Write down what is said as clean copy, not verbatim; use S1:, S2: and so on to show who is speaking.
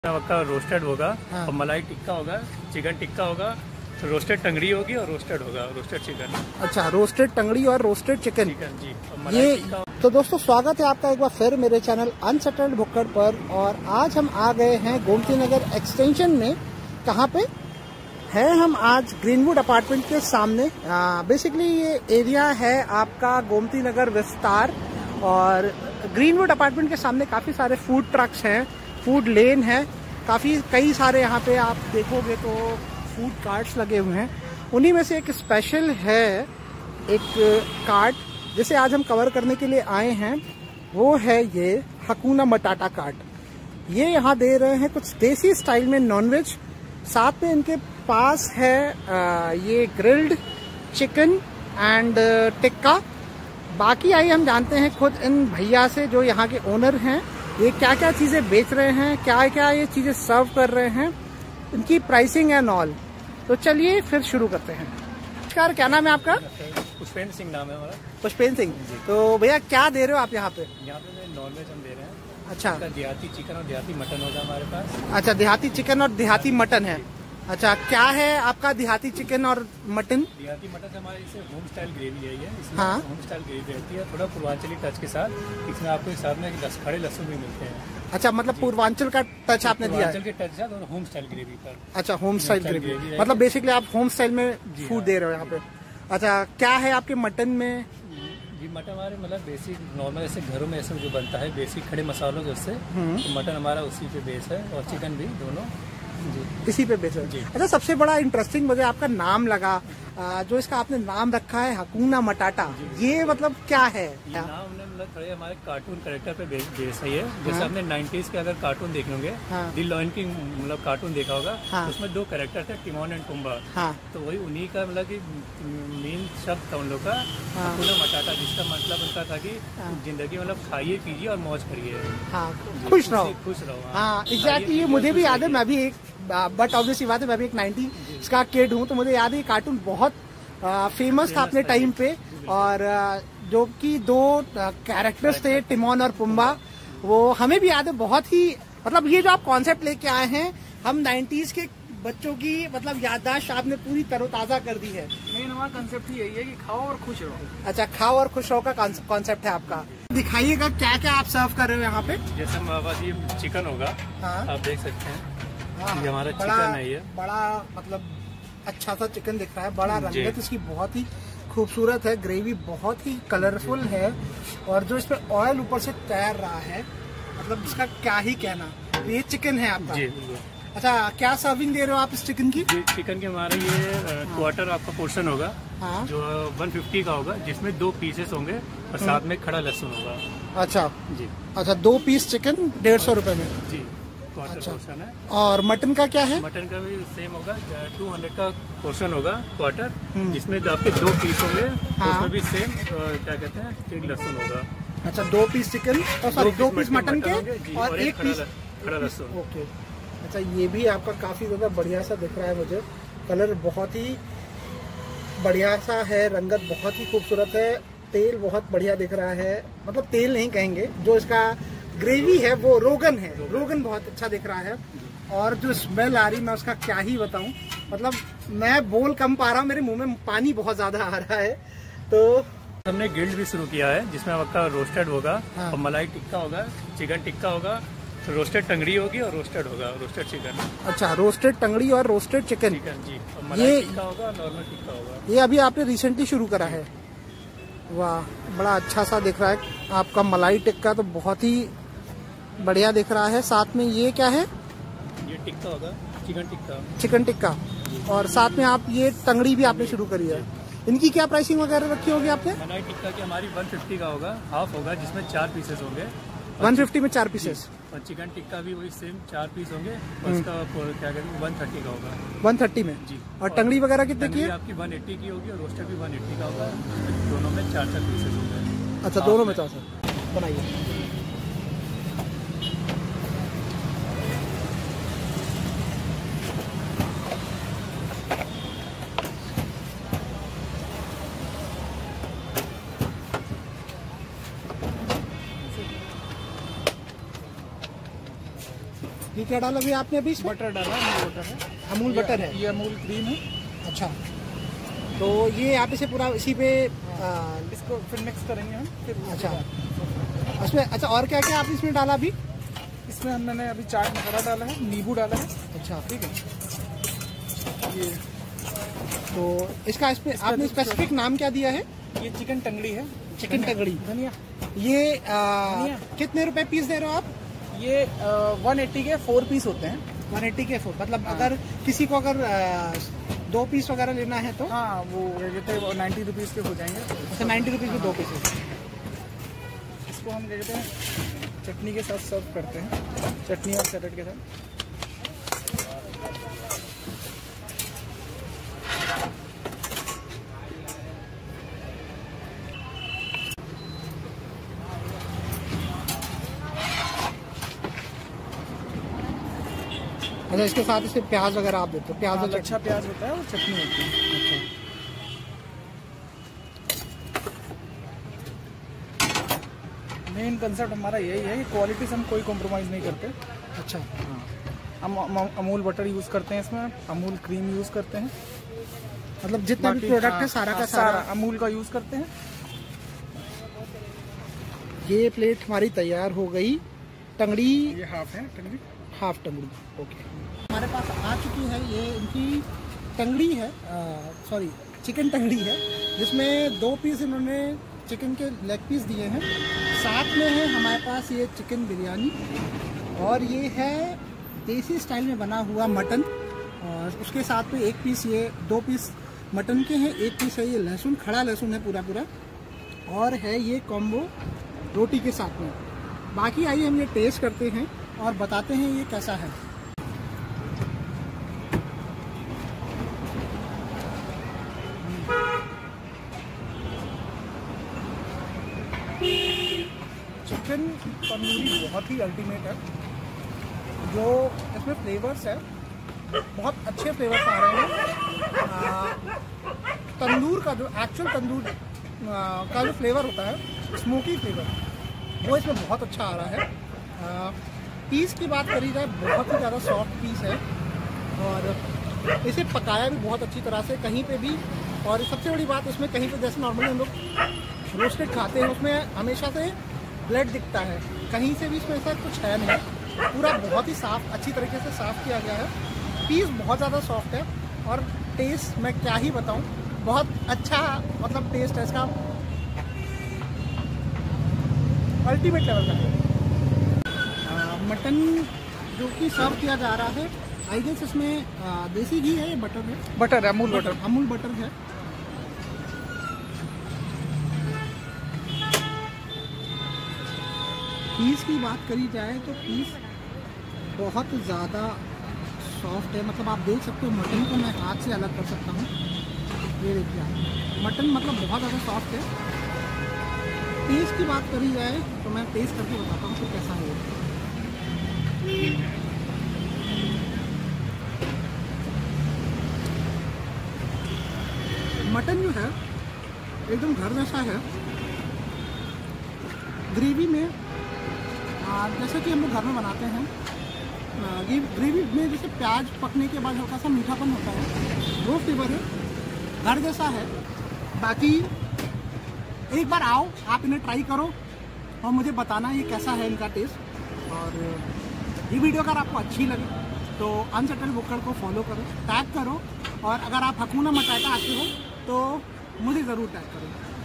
S1: का रोस्टेड होगा।
S2: हाँ।
S1: और मलाई टिक्का होगा, चिकन टिक्का होगा, रोस्टेड टंगड़ी होगी और रोस्टेड होगा, रोस्टेड चिकन।
S2: अच्छा, रोस्टेड टंगड़ी और रोस्टेड चिकन
S1: जी। और
S2: ये
S1: टिक्का।
S2: तो दोस्तों स्वागत है आपका एक बार फिर मेरे चैनल अनसेटल्ड भुक्कड़ पर। और आज हम आ गए हैं गोमती नगर एक्सटेंशन में। कहाँ पे है? हम आज ग्रीनवुड अपार्टमेंट के सामने। बेसिकली ये एरिया है आपका गोमती नगर विस्तार, और ग्रीनवुड अपार्टमेंट के सामने काफी सारे फूड ट्रक्स हैं, फूड लेन है, कई सारे यहाँ पे आप देखोगे तो फूड कार्ट्स लगे हुए हैं। उन्हीं में से एक स्पेशल है एक कार्ट जिसे आज हम कवर करने के लिए आए हैं, वो है ये हकूना मटाटा कार्ट। ये यहाँ दे रहे हैं कुछ देसी स्टाइल में नॉनवेज, साथ में इनके पास है ये ग्रिल्ड चिकन एंड टिक्का। बाकी आइए हम जानते हैं खुद इन भैया से जो यहाँ के ओनर हैं, ये क्या क्या चीजें बेच रहे हैं, क्या क्या ये चीजें सर्व कर रहे हैं, इनकी प्राइसिंग एंड ऑल। तो चलिए फिर शुरू करते हैं। नमस्कार, क्या नाम है आपका?
S1: पुष्पेंद्र सिंह नाम है हमारा।
S2: पुष्पेंद्र सिंह। तो भैया क्या दे रहे हो आप यहाँ पे?
S1: यहाँ पे नॉनवेज हम दे रहे हैं।
S2: अच्छा,
S1: देहाती चिकन और देहाती मटन होगा हमारे पास।
S2: अच्छा, देहाती चिकन और देहाती मटन है। अच्छा, क्या है आपका देहाती चिकन और मटन?
S1: देहाती मटन से हमारे इसे होम स्टाइल ग्रेवी है, इसमें
S2: हाँ।
S1: होम स्टाइल ग्रेवी रहती है, थोड़ा पूर्वांचली टच के साथ। इसमें आपको साथ में खड़े लहसुन भी मिलते हैं।
S2: अच्छा, मतलब पूर्वांचल का टच आपने दिया है?
S1: पूर्वांचल के टच के साथ और होम स्टाइल ग्रेवी पर।
S2: अच्छा, home style
S1: style
S2: gravy,
S1: gravy है।
S2: मतलब बेसिकली आप होम स्टाइल में फूड
S1: हाँ।
S2: दे रहे हो यहाँ पे। अच्छा, क्या है आपके मटन में?
S1: जी, मटन हमारे मतलब बेसिक नॉर्मल ऐसे घरों में ऐसे जो बनता है बेसिक खड़े मसालों के उससे, तो मटन हमारा उसी पे बेस है, और चिकन भी दोनों जी
S2: इसी पे बेच रहे हो। अच्छा, सबसे बड़ा इंटरेस्टिंग मुझे आपका नाम लगा, जो इसका आपने नाम रखा है हकूना मटाटा। ये मतलब क्या है?
S1: ये नाम हमने मतलब थोड़े हमारे कार्टून कैरेक्टर पे बेस है ये। जैसे आपने 90s के अगर कार्टून देख लोगे,
S2: हाँ।
S1: दी लॉयन किंग मतलब कार्टून देखा होगा,
S2: हाँ।
S1: उसमें दो कैरेक्टर थे, टिमोन एंड पुम्बा।
S2: हाँ।
S1: तो वही उन्हीं का मतलब कि मेन शब्द था उन लोग का,
S2: हाँ।
S1: हकूना मटाटा, जिसका मतलब उनका था कि
S2: हाँ।
S1: जिंदगी मतलब खाइए पीजिए और मौज करिए।
S2: हाँ, खुश रहो।
S1: खुश रहो।
S2: हाँ, एग्जैक्टली। ये मुझे भी याद है, मैं भी एक, बट ऑब्वियसली बात है, मैं भी एक 90s का किड हूँ, तो मुझे याद है ये कार्टून बहुत फेमस था अपने टाइम पे। और जो कि दो कैरेक्टर्स थे, टिमोन और पुम्बा, वो हमें भी याद है बहुत ही। मतलब ये जो आप कॉन्सेप्ट लेके आए हैं, हम 90s के बच्चों की मतलब याददाश्त आपने पूरी तरोताजा कर दी है।
S1: मेन हमारा कंसेप्ट ही यही है कि खाओ और खुश रहो।
S2: अच्छा, खाओ और खुश रहो का कॉन्सेप्ट है आपका। दिखाइएगा क्या क्या आप सर्व कर रहे हो यहाँ पे।
S1: जैसे हमारे पास ये चिकन होगा,
S2: हाँ।
S1: आप देख सकते हैं।
S2: हाँ,
S1: ये हमारा
S2: बड़ा
S1: चिकन है, ये
S2: बड़ा मतलब अच्छा सा चिकन दिख रहा है, बड़ा रंगत इसकी बहुत ही खूबसूरत है, ग्रेवी बहुत ही कलरफुल है, और जो इस पे ऑयल ऊपर से तैर रहा है, मतलब इसका क्या ही कहना। ये चिकन है आपका?
S1: जी।
S2: अच्छा, क्या सर्विंग दे रहे हो आप इस चिकन की?
S1: चिकन के हमारा ये क्वार्टर आपका पोर्शन होगा,
S2: हाँ।
S1: जो 150 का होगा, जिसमें 2 पीसेस होंगे और साथ में खड़ा लहसुन होगा।
S2: अच्छा
S1: जी।
S2: अच्छा, 2 पीस चिकन 150 रुपए में।
S1: जी, क्वार्टर
S2: अच्छा।
S1: पोर्शन है।
S2: और मटन का क्या है?
S1: मटन का भी सेम होगा, 200 का पोर्शन होगा क्वार्टर, जिसमें आपके 2 पीस होंगे।
S2: हाँ।
S1: उसमें भी सेम क्या कहते हैं, एक लहसुन होगा।
S2: अच्छा, 2 piece chicken, sorry 2 piece mutton के
S1: जी,
S2: और 1 पीस
S1: खड़ा लहसुन।
S2: ओके। अच्छा, ये भी आपका काफी ज्यादा बढ़िया सा दिख रहा है मुझे, कलर बहुत ही बढ़िया सा है, रंगत बहुत ही खूबसूरत है, तेल बहुत बढ़िया दिख रहा है, मतलब तेल नहीं कहेंगे, जो इसका ग्रेवी है वो रोगन है, रोगन बहुत अच्छा दिख रहा है। और जो स्मेल आ रही, मैं उसका क्या ही बताऊं, मतलब मैं बोल कम पा रहा हूँ, मेरे मुंह में पानी बहुत ज्यादा आ रहा है। तो
S1: हमने गिल्ड भी शुरू किया है, जिसमें आपका रोस्टेड होगा,
S2: हाँ।
S1: और मलाई टिक्का होगा, चिकन टिक्का होगा, रोस्टेड टंगड़ी होगी और रोस्टेड होगा, रोस्टेड चिकन।
S2: अच्छा, रोस्टेड टंगड़ी और रोस्टेड चिकन।
S1: चिकन जी, और मलाई टिक्का होगा, नॉर्मल टिक्का होगा।
S2: ये अभी आपने रिसेंटली शुरू करा है? वाह, बड़ा अच्छा सा दिख रहा है आपका मलाई टिक्का, तो बहुत ही बढ़िया दिख रहा है। साथ में ये क्या है?
S1: ये टिक्का होगा, चिकन टिक्का।
S2: चिकन टिक्का, और साथ में आप ये टंगड़ी भी आपने शुरू करी है। इनकी क्या प्राइसिंग वगैरह रखी होगी आपने?
S1: मलाई टिक्का की हमारी 150 का होगा, हाफ होगा, जिसमें 4 पीसेस होंगे।
S2: 150 में 4 पीसेस।
S1: और चिकन टिक्का भी वही सेम 4 पीस होंगे, और उसका क्या कहते हैं 130 का होगा।
S2: 130 में
S1: जी।
S2: और टंगड़ी वगैरह कितने की
S1: टंगड़ी
S2: है?
S1: आपकी 180 की होगी, और रोस्टेड भी 180 का होगा, दोनों में 4-4 पीसेस होंगे।
S2: अच्छा, दोनों में 4 बनाइए। ये क्या डाला भैया आपने अभी इसमें?
S3: बटर डाला, अमूल बटर है।
S2: अमूल बटर है,
S3: ये अमूल क्रीम है।
S2: अच्छा, तो ये आप इसे पूरा इसी पे
S3: इसको फिर मिक्स करेंगे हम फिर।
S2: अच्छा, उसमें अच्छा और क्या क्या आपने इसमें डाला अभी?
S3: इसमें मैंने अभी चाट मसाला डाला है, नींबू डाला है।
S2: अच्छा,
S3: ठीक है। ये
S2: तो इसका आपने स्पेसिफिक नाम क्या दिया है?
S3: ये चिकन टंगड़ी है।
S2: चिकन टंगड़ी।
S3: धनिया।
S2: ये कितने रुपए पीस दे रहे हो आप?
S3: ये 180 के 4 पीस होते हैं।
S2: 180 के 4, मतलब अगर किसी को अगर 2 पीस वगैरह लेना है तो?
S3: हाँ, वो कहते हैं 90 रुपीज़ के हो जाएंगे।
S2: अच्छा, 90 रुपीज़ में 2 पीसेस।
S3: इसको हम कहते हैं चटनी के साथ सर्व करते हैं, चटनी और सैलेड के साथ।
S2: अच्छा, इसके साथ इसमें प्याज वगैरह आप देते हो? प्याज और
S3: अच्छा प्याज होता है और चटनी होती है।
S2: अच्छा,
S3: मेन कंसेप्ट हमारा यही है कि क्वालिटी से हम कोई कॉम्प्रोमाइज़ नहीं करते।
S2: अच्छा,
S3: हम अमूल बटर यूज़ करते हैं इसमें, अमूल क्रीम यूज़ करते हैं,
S2: मतलब जितना भी प्रोडक्ट है सारा का सारा
S3: अमूल का यूज़ करते हैं।
S2: ये प्लेट हमारी तैयार हो गई। टंगड़ी,
S3: ये हाफ है टंगड़ी।
S2: हाफ टंगड़ी, ओके। हमारे पास आ चुकी है ये इनकी टंगड़ी है, सॉरी चिकन टंगड़ी है, जिसमें 2 पीस इन्होंने चिकन के लेग पीस दिए हैं। साथ में है हमारे पास ये चिकन बिरयानी, और ये है देसी स्टाइल में बना हुआ मटन, और उसके साथ में 1 पीस ये 2 पीस मटन के हैं, 1 पीस है ये लहसुन, खड़ा लहसुन है पूरा पूरा, और है ये कॉम्बो रोटी के साथ में। बाकी आइए हम ये टेस्ट करते हैं और बताते हैं ये कैसा है। चिकन तंदूरी बहुत ही अल्टीमेट है। जो इसमें फ्लेवर्स है बहुत अच्छे फ्लेवर्स आ रहे हैं। तंदूर का जो एक्चुअल तंदूर का जो फ्लेवर होता है, स्मोकी फ्लेवर, वो इसमें बहुत अच्छा आ रहा है। पीस की बात करी जाए, बहुत ही ज़्यादा सॉफ्ट पीस है, और इसे पकाया भी बहुत अच्छी तरह से कहीं पे भी। और सबसे बड़ी बात इसमें, कहीं पे जैसे नॉर्मली हम लोग रोस्टेड खाते हैं उसमें हमेशा से ब्लड दिखता है, कहीं से भी इसमें ऐसा कुछ है नहीं। पूरा बहुत ही साफ, अच्छी तरीके से साफ़ किया गया है। पीस बहुत ज़्यादा सॉफ्ट है, और टेस्ट मैं क्या ही बताऊँ, बहुत अच्छा मतलब टेस्ट है इसका, अल्टीमेट लेवल का टेस्ट। मटन जो कि सर्व किया जा रहा है, आई गेस इसमें देसी घी है, बटर है?
S3: बटर है, अमूल बटर।
S2: अमूल बटर है। पीस की बात करी जाए तो पीस बहुत ज़्यादा सॉफ्ट है, मतलब आप देख सकते हो मटन को मैं हाथ से अलग कर सकता हूँ, ये देखिए आप, मटन मतलब बहुत ज़्यादा सॉफ्ट है। टेस्ट की बात करी जाए तो मैं टेस्ट करके बताता हूँ कि कैसा है। मटन जो है एकदम घर जैसा है। ग्रेवी में जैसे कि हम लोग घर में बनाते हैं, ग्रेवी में जैसे प्याज पकने के बाद हल्का सा मीठापन होता है, वो फ्लेवर है, घर जैसा है। बाकी एक बार आओ, आप इन्हें ट्राई करो और मुझे बताना ये कैसा है इनका टेस्ट। और ये वीडियो अगर आपको अच्छी लगे तो अनसेटल्ड बुक्कड़ को फॉलो करो, टैग करो, और अगर आप हकूना मटाटा आते हो तो मुझे ज़रूर टैग करो।